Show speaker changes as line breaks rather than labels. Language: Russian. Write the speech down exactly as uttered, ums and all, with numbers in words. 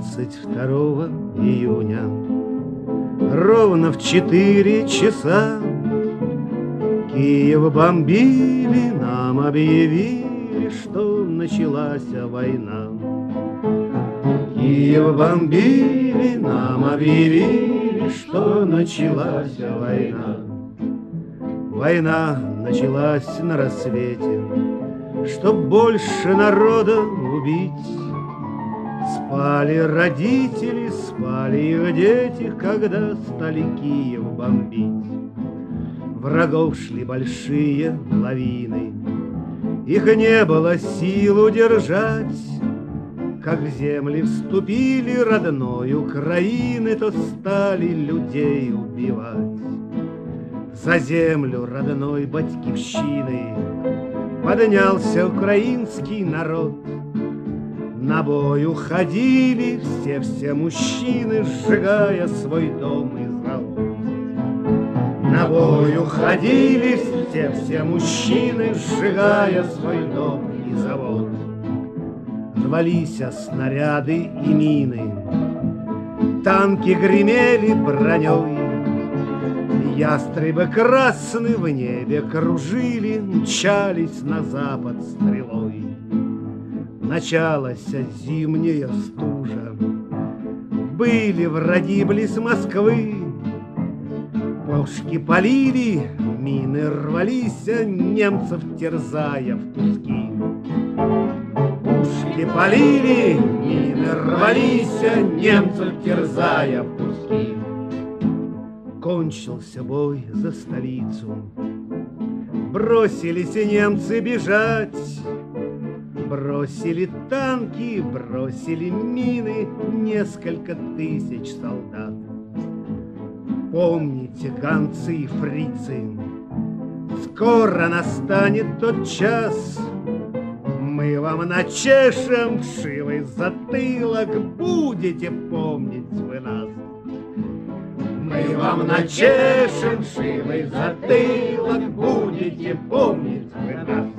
двадцать второго июня ровно в четыре часа Киев бомбили, нам объявили, что началась война. Киев бомбили, нам объявили, что началась война. Война началась на рассвете, чтоб больше народа убить. Спали родители, спали их дети, когда стали Киев бомбить. Врагов шли большие лавины, их не было сил удержать. Как в земли вступили родной Украины, то стали людей убивать. За землю родной батькивщины поднялся украинский народ. На бой уходили все-все мужчины, сжигая свой дом и завод. На бой уходили все-все мужчины, сжигая свой дом и завод. Рвались снаряды и мины, танки гремели броней. Ястребы красные в небе кружили, мчались на запад стрелой. Началась зимняя стужа, были враги близ Москвы. Пушки полили, мины рвались, немцев терзая в куски. Пушки полили, мины рвались, немцев терзая в куски. Кончился бой за столицу, бросились немцы бежать. Бросили танки, бросили мины, несколько тысяч солдат. Помните, гонцы и фрицы, скоро настанет тот час. Мы вам начешем вшивый затылок, будете помнить вы нас. Мы вам начешем вшивый затылок, будете помнить вы нас.